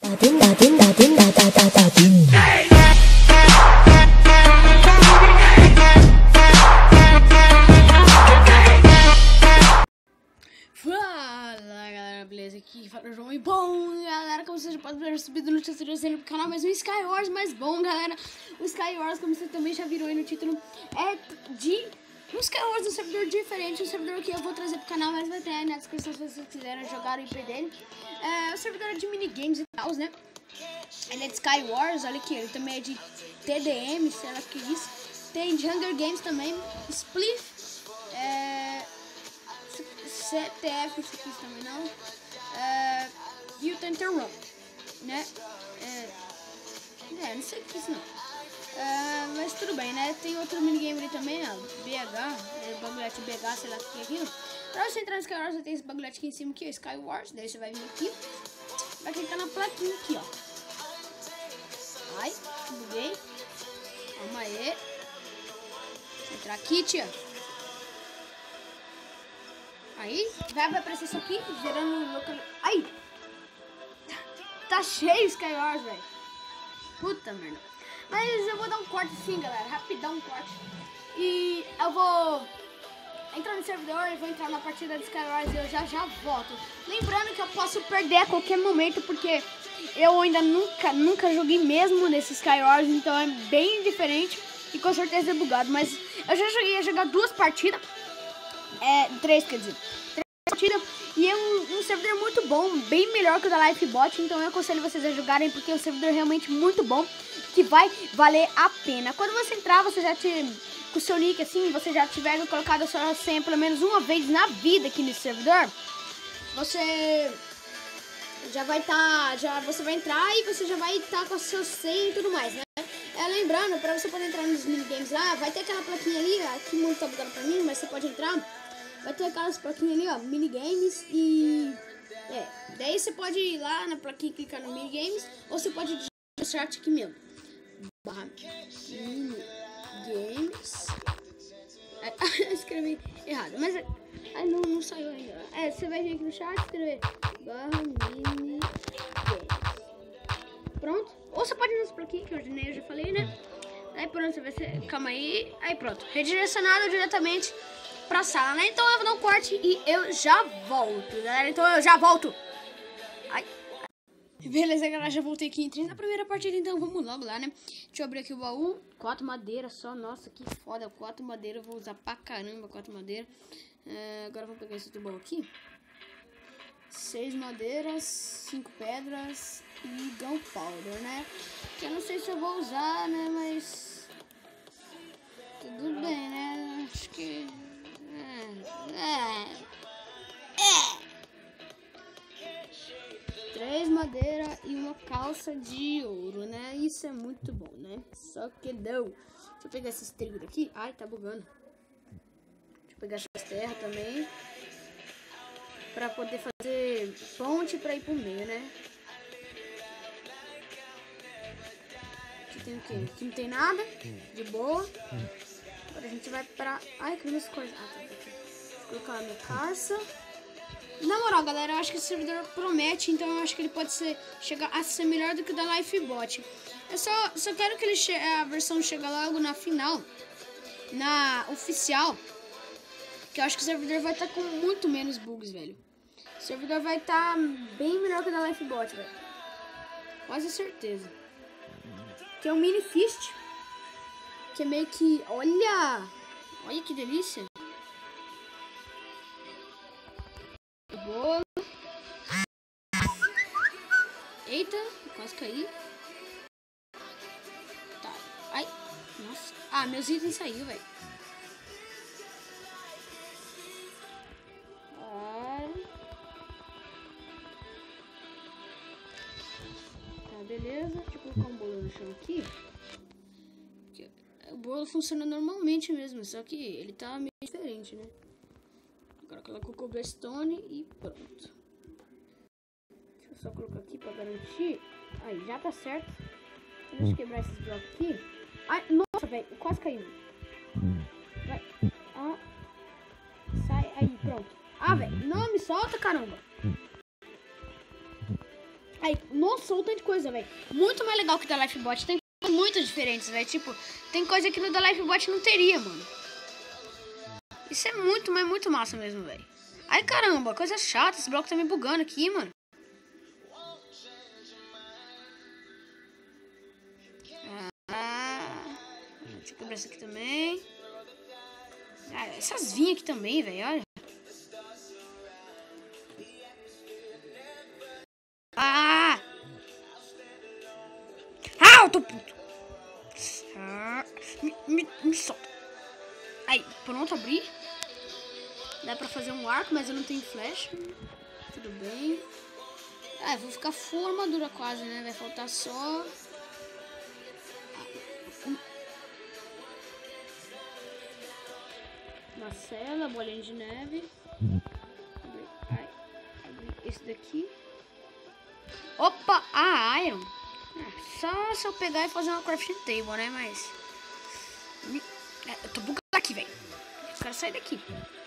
Fala galera, beleza? Aqui fala o João. E bom galera, como vocês já podem ver, eu subi no título do canal, mas o Skywars mais bom, galera. O Skywars, como você também já virou aí no título, é de um Skywars, um servidor diferente, um servidor que eu vou trazer pro canal, mas vai ter aí na descrição se vocês quiserem jogar e perder. O servidor é de minigames e tal, né? Ele é de Skywars, olha aqui, ele também é de TDM, sei lá o que diz. Tem de Hunger Games também, Spliff, CTF, isso aqui também não, e o Tenter Run, né? Não sei o que é isso não, mas tudo bem, né? Tem outro minigame ali também, ó, BH, bagulhete BH, sei lá o que é aquilo. Pra você entrar no Skywars, você tem esse bagulhete aqui em cima, aqui, ó, Skywars, daí você vai vir aqui, vai clicar na plaquinha aqui, ó. Ai, buguei. Calma aí. Entrar aqui, tia. Aí, vai aparecer isso aqui, gerando local... Ai! Tá cheio o Skywars, velho. Puta merda. Mas eu vou dar um corte sim, galera. Rapidão um corte. E eu vou entrar no servidor e vou entrar na partida de Skywars e eu já volto. Lembrando que eu posso perder a qualquer momento, porque eu ainda nunca joguei mesmo nesse Skywars, então é bem diferente e com certeza é bugado. Mas eu já cheguei a jogar 2 partidas. 3, quer dizer, 3 partidas, e é um servidor muito bom, bem melhor que o da Lifebot, então eu aconselho vocês a jogarem, porque é um servidor realmente muito bom, que vai valer a pena. Quando você entrar, você já com o seu nick assim, você já tiver colocado a sua senha pelo menos uma vez na vida aqui nesse servidor, você já vai você vai entrar e você já vai estar com a sua senha e tudo mais, né? Lembrando, para você poder entrar nos minigames lá, vai ter aquela plaquinha ali, ó, que muito tá bugado pra mim, mas você pode entrar. Vai ter aquelas plaquinhas ali, ó, minigames e... daí você pode ir lá na plaquinha e clicar no minigames, ou você pode digitar no chat aqui mesmo. Minigames... escrevi errado, mas... não saiu ainda. Você vai vir aqui no chat e escrever /minigames. Pronto. Ou você pode ir nessa plaquinha que eu já falei, né? Aí pronto, você vai ser... Calma aí. Aí pronto. Redirecionado diretamente pra sala, né? Então eu vou dar um corte e eu já volto, galera. Então eu já volto. Ai. Beleza, galera. Já voltei aqui. Entrei na primeira partida, então vamos logo lá, né? Deixa eu abrir aqui o baú. 4 madeiras só. Nossa, que foda. 4 madeiras. Eu vou usar pra caramba 4 madeiras. Agora vamos pegar esse outro baú aqui. 6 madeiras, 5 pedras e gunpowder, né? Que eu não sei se eu vou usar, né? Mas tudo bem, né? Acho que 3 madeiras e uma calça de ouro, né? Isso é muito bom, né? Só que não. Deixa eu pegar esses trigo daqui. Ai, tá bugando. Deixa eu pegar essas terras também, pra poder fazer ponte pra ir pro meio, né? Aqui tem o quê? Aqui não tem nada. De boa. Agora a gente vai pra... Ai, que minhas coisas. Tá aqui. Vou colocar a minha caça. Na moral, galera, eu acho que esse servidor promete. Então eu acho que ele pode chegar a ser melhor do que o da Lifebot. Eu só quero que a versão chegue logo na final. Na oficial. Que eu acho que o servidor vai estar com muito menos bugs, velho. O servidor vai estar bem melhor que o da Lifebot, velho. Quase certeza. Que é um mini fist. Que é meio que... Olha que delícia. Boa. Eita, quase caí. Tá. Ai, nossa. Ah, meus itens saíram, velho. Beleza, deixa eu colocar um bolo no chão aqui. O bolo funciona normalmente mesmo, só que ele tá meio diferente, né? Agora coloco o cobblestone e pronto. Deixa eu só colocar aqui pra garantir. Aí, já tá certo. Deixa eu quebrar esses blocos aqui. Ai, nossa, velho, quase caiu. Vai. Sai aí, pronto. Velho, não me solta, caramba. Aí, nossa, olha o tanto de coisa, velho. Muito mais legal que o da Lifebot. Tem coisas muito diferentes, velho. Tipo, tem coisa que no da Lifebot não teria, mano. Isso é muito, mas muito massa mesmo, velho. Ai, caramba, coisa chata. Esse bloco tá me bugando aqui, mano. Deixa eu quebrar isso aqui também. Ah, essas vinhas aqui também, velho, olha. Ah! Ah, eu tô puto. Ah, me solta. Aí, pronto, abri. Dá pra fazer um arco, mas eu não tenho flecha. Tudo bem. Ah, eu vou ficar full armadura quase, né? Vai faltar só... uma cela, bolinha de neve. Abri esse daqui. Opa, a Iron. Só se eu pegar e fazer uma crafting table, né? Mas... eu tô bugando aqui, velho. Eu quero sair daqui.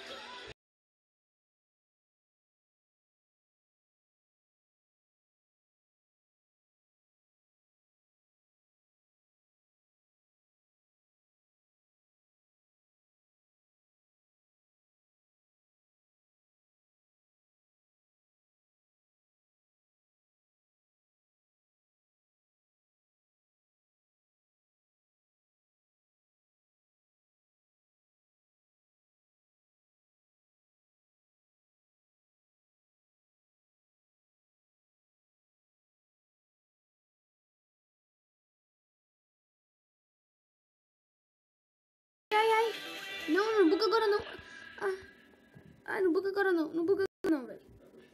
Ai. Não buga agora não. Ai, não buga agora não. Não buga agora não, velho.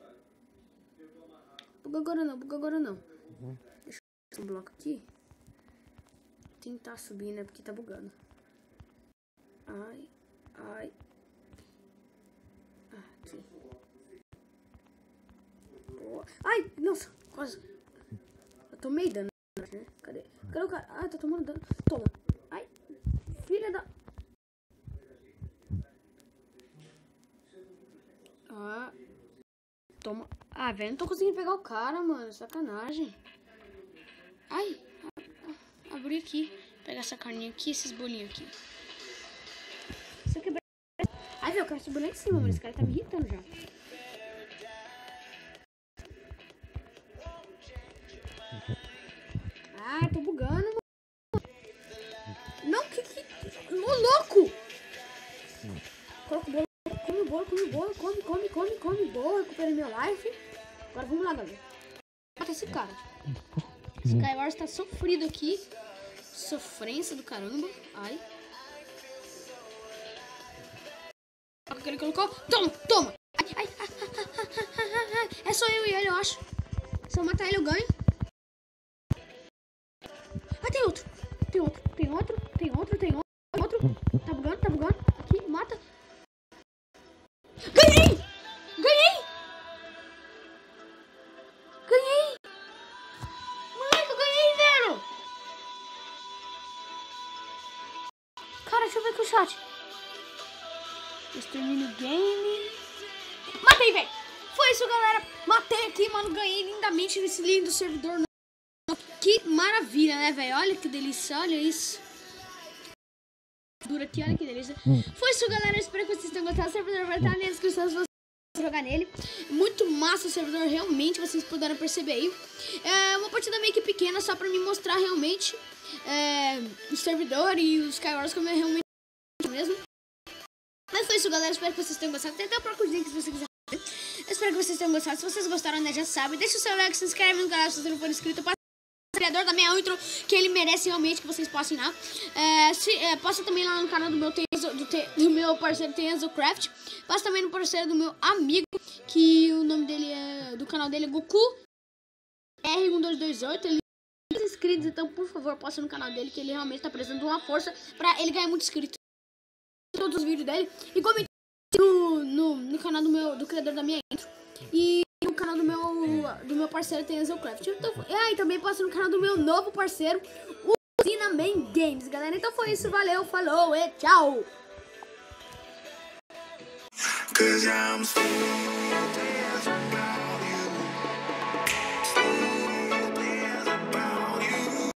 Buga agora não. Deixa eu fazer um bloco aqui. Tentar subir, né? Porque tá bugando. Ai. Aqui. Boa. Ai, nossa, quase. Eu tomei dano, né? Cadê o cara? Ah, tá tomando dano. Toma. Ai, filha da... Toma. Ah, velho, não tô conseguindo pegar o cara, mano. Sacanagem. Ai. Abri aqui. Pegar essa carninha aqui, esses bolinhos aqui. Se eu quebrar... Ai, velho, eu quero subir lá em cima, mano. Esse cara tá me irritando já. Ah, tô bugando, mano. Não, Ô, louco! Coloca o bolo. Come. Boa, recuperei meu life. Agora vamos lá, galera. Mata esse cara. Skywars tá sofrido aqui. Sofrência do caramba. Ai. Olha o que ele colocou. Toma. Ai. É só eu e ele, eu acho. Se eu matar ele, eu ganho. Ah, tem outro. Tá bugando. Aqui, mata. Ganhei! Moleque, eu ganhei, velho! Cara, deixa eu ver aqui o chat. Extermino o game. Matei, velho! Foi isso, galera. Matei aqui, mano. Ganhei lindamente nesse lindo servidor. Que maravilha, né, velho? Olha que delícia, olha isso. Dura aqui, olha que delícia. Foi isso, galera. Espero que vocês tenham gostado. O servidor vai estar na descrição se vocês jogar nele. Muito massa o servidor, realmente, vocês puderam perceber aí. É uma partida meio que pequena, só pra me mostrar realmente o servidor e os Skywars como é realmente mesmo. Mas foi isso, galera. Espero que vocês tenham gostado. Tem até o próprio link se você quiser. Espero que vocês tenham gostado. Se vocês gostaram, né, já sabe. Deixa o seu like, se inscreve no canal se você não for inscrito. Criador da minha intro, que ele merece realmente que vocês possam ir lá. Passa também lá no canal do meu parceiro Tenzo Craft. Passa também no parceiro do meu amigo, que o nome dele do canal dele é Goku R1228. Ele tem inscritos, então por favor, posta no canal dele, que ele realmente tá precisando de uma força pra ele ganhar muito inscrito em todos os vídeos dele. E comente no canal do criador da minha intro. E no canal do meu parceiro Tenzo Craft. Então, e também passa no canal do meu novo parceiro, o Cinnamon Games, galera. Então foi isso, valeu, falou e tchau!